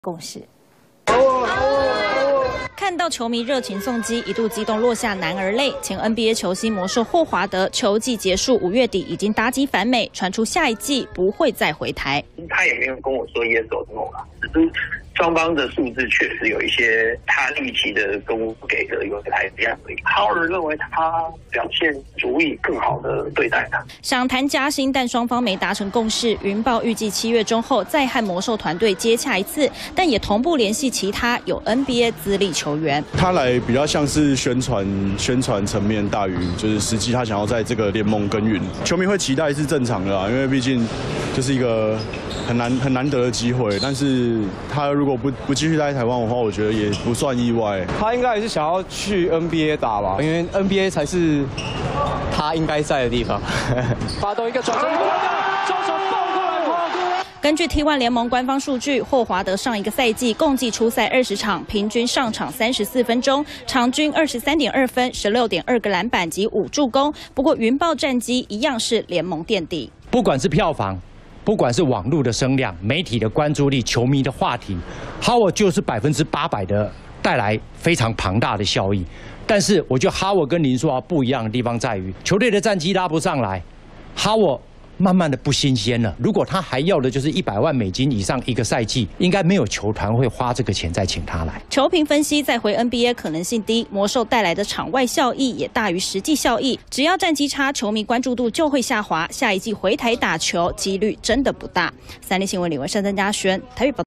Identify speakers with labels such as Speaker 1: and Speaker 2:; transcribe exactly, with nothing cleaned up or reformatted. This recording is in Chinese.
Speaker 1: 共识。看到球迷热情送机，一度激动落下男儿泪。前 N B A 球星魔兽霍华德，球季结束五月底已经搭机返美，传出下一季不会再回台。
Speaker 2: 他也没有跟我说 yes or no 啦，只是双方的数字确实有一些他预期的跟我给的有点不一样而已。哈尔认为他表现足以更好的对待他。
Speaker 1: 想谈加薪，但双方没达成共识。云豹预计七月中后再和魔兽团队接洽一次，但也同步联系其他有 N B A 资历球员。
Speaker 3: 他来比较像是宣传宣传层面大于就是实际他想要在这个联盟耕耘。球迷会期待是正常的啦，因为毕竟就是一个很难很难得的机会。但是他如果不不继续待在台湾的话，我觉得也不算意外。
Speaker 4: 他应该也是想要去 N B A 打吧，因为 N B A 才是他应该在的地方。发动一个转身，招手爆过来跑。
Speaker 1: 根据 T 一 联盟官方数据，霍华德上一个赛季共计出赛二十场，平均上场三十四分钟，场均二十三点二分、十六点二个篮板及五助攻。不过云豹战绩一样是联盟垫底。
Speaker 5: 不管是票房，不管是网络的声量、媒体的关注力、球迷的话题，哈沃就是百分之八百的带来非常庞大的效益。但是我觉得哈沃跟林书豪不一样的地方在于，球队的战绩拉不上来，哈沃慢慢的不新鲜了。如果他还要的就是一百万美金以上一个赛季，应该没有球团会花这个钱再请他来。
Speaker 1: 球评分析，再回 N B A 可能性低，魔兽带来的场外效益也大于实际效益。只要战绩差，球迷关注度就会下滑，下一季回台打球几率真的不大。三立新闻李文山、曾嘉轩台语报。